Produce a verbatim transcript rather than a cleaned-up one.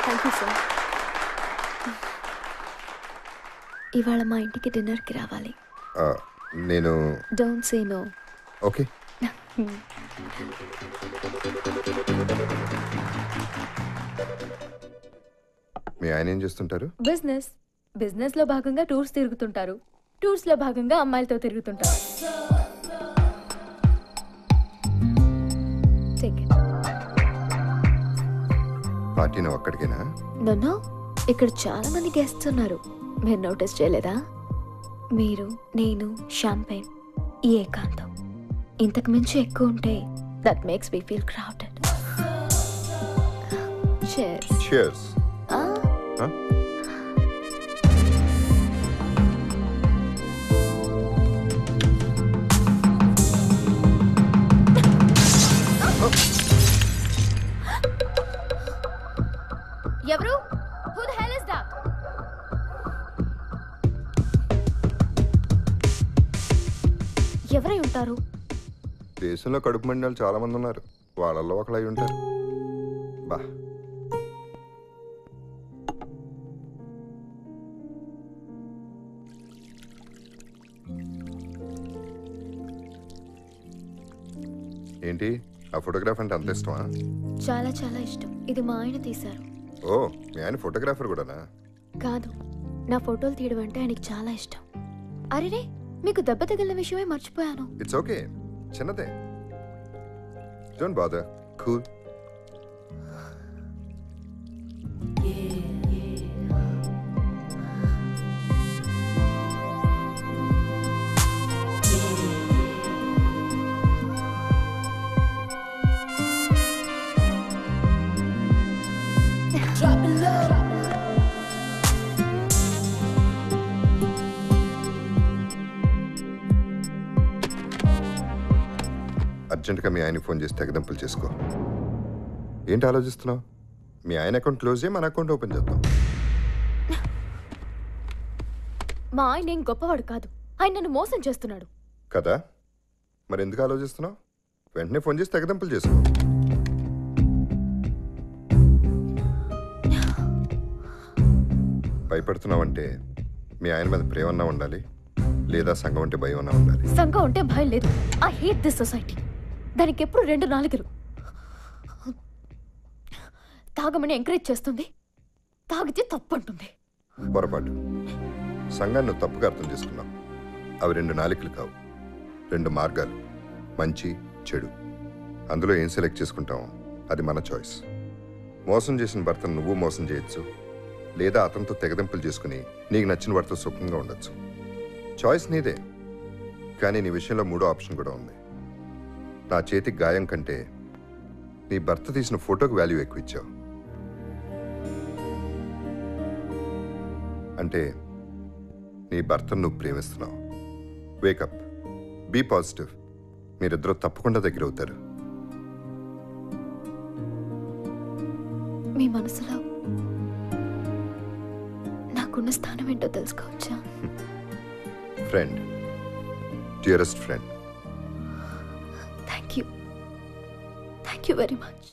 Thank you sir. ఇవాళ మా ఇంటికి డిన్నర్కి రావాలి. నేను డోంట్ సే నో. ఓకే. మీ ఆయన ఏం చేస్తుంటారు? బిజినెస్. బిజినెస్ లో భాగంగా టూర్స్ తిరుగుతుంటారు. టూర్స్ లో భాగంగా అమ్మాయిలతో తిరుగుతుంటారు. పార్టీని ఒక్కడికేనా? నన్ను ఇక్కడ చాలా మంది గెస్ట్స్ ఉన్నారు. మీరు నోటీస్ చేయలేదా? మీరు, నేను, షాంపైన్, ఈ ఏకాంతం. ఇంతకు మించి ఎక్కువ ఉంటే that makes me feel crowded. cheers. cheers. ah huh? ఎవరు? Who the hell is that? ఎవరై ఉంటారు? దేశంలో కడుపు మండలు చాలా మంది ఉన్నారు. వాళ్ళల్లో ఒకళ్ళు అయి ఉంటారు. బా ఏంటి ఆ ఫోటోగ్రాఫ్ అంటే అంత ఇష్టమా? చాలా చాలా ఇష్టం. ఇది మా ఆయన తీశారు. ఓ, మీ ఆయన ఫోటోగ్రాఫర్ కూడానా? కాదు, నా ఫోటోలు తీయడం అంటే ఆయనకి చాలా ఇష్టం. అరేరే, మీకు దెబ్బ తగిలిన విషయమే మర్చిపోయాను. ఇట్స్ ఓకే, చిన్నదే. Don't bother, cool. అర్జెంట్గా మీ ఆయన ఫోన్ చేసి తెగదంపులు చేసుకో. ఏంటి ఆలోచిస్తున్నావు? మీ ఆయన అకౌంట్ క్లోజ్ చేయి, మన అకౌంట్ ఓపెన్ చేద్దాం. మా ఆయన ఏం గొప్పవాడు కాదు. ఆయన నన్ను మోసం చేస్తున్నాడు కదా. మరి ఎందుకు ఆలోచిస్తున్నావు? వెంటనే ఫోన్ చేసి తెగదంపులు చేసుకో. భయపడుతున్నావంటే మీ ఆయన మీద ప్రేమ అన్నా ఉండాలి, లేదా సంఘం అంటే భయం అన్నా ఉండాలి. సంఘం అంటే భయం లేదు. I hate this society. దానికి ఎప్పుడు రెండు నాలుగులు. తాగమని ఎంకరేజ్ చేస్తుంది, తాగితే తప్పు అంటుంది. పొరపాటు. సంఘాన్ని నువ్వు తప్పుగా అర్థం చేసుకున్నావు. అవి రెండు నాలుకలు కావు, రెండు మార్గాలు, మంచి చెడు. అందులో ఏం సెలెక్ట్ చేసుకుంటావు అది మన చాయిస్. మోసం చేసిన భర్తను నువ్వు మోసం చేయొచ్చు, లేదా అతనితో తెగదెంపులు చేసుకుని నీకు నచ్చిన భర్త సుఖంగా ఉండొచ్చు. చాయిస్ నీదే. కానీ నీ విషయంలో మూడో ఆప్షన్ కూడా ఉంది. నా చేతికి గాయం కంటే నీ భర్త తీసిన ఫోటోకి వాల్యూ ఎక్కువ ఇచ్చావు. అంటే నీ భర్తను నువ్వు ప్రేమిస్తున్నావు. Wake up, be positive. మీరిద్దరూ తప్పకుండా దగ్గర అవుతారు. మీ మనసులో నాకున్న స్థానం ఏంటో తెలుసుకోవచ్చా? Friend, dearest friend. Thank you thank you very much.